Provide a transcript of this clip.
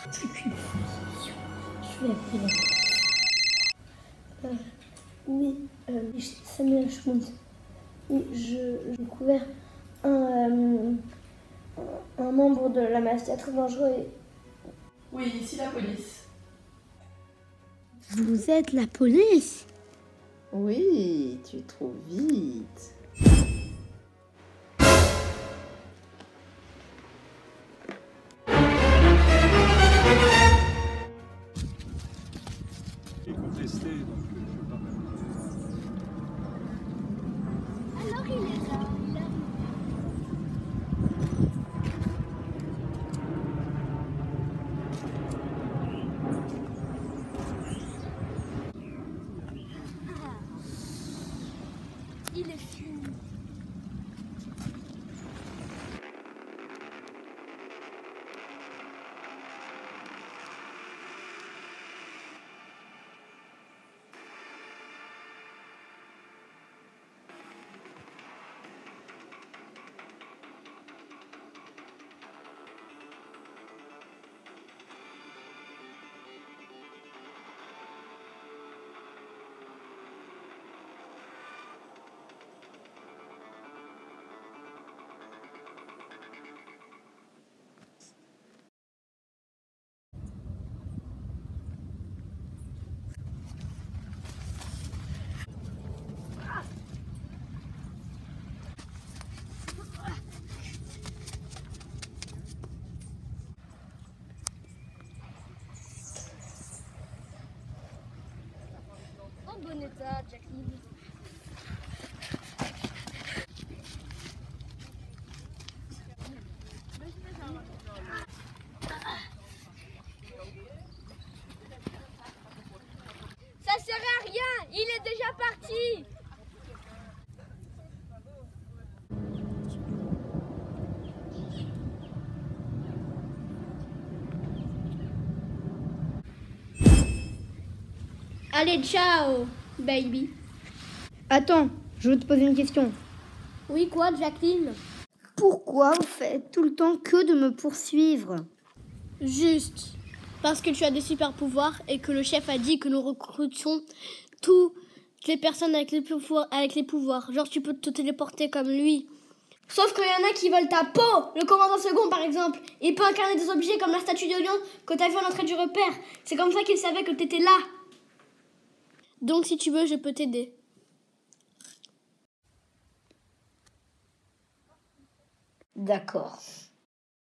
C'est une position. Je vais appeler la police. Oui, Samuel Schmutz. Oui, j'ai découvert un membre de la mafia très dangereux. Oui, ici la police. Vous êtes la police? Oui, tu trouves vite. Contesté, donc je ne peux pas même. Alors il est là, il arrive. Il est fini. En bon état, Jacqueline. Ça sert à rien, il est déjà parti. Allez, ciao, baby. Attends, je veux te poser une question. Oui, quoi, Jacqueline? Pourquoi vous faites tout le temps que de me poursuivre? Juste parce que tu as des super pouvoirs et que le chef a dit que nous recrutions toutes les personnes avec les pouvoirs. Genre, tu peux te téléporter comme lui. Sauf qu'il y en a qui veulent ta peau. Le commandant second, par exemple. Il peut incarner des objets comme la statue de lion que t'as vu à l'entrée du repère. C'est comme ça qu'il savait que t'étais là. Donc, si tu veux, je peux t'aider. D'accord.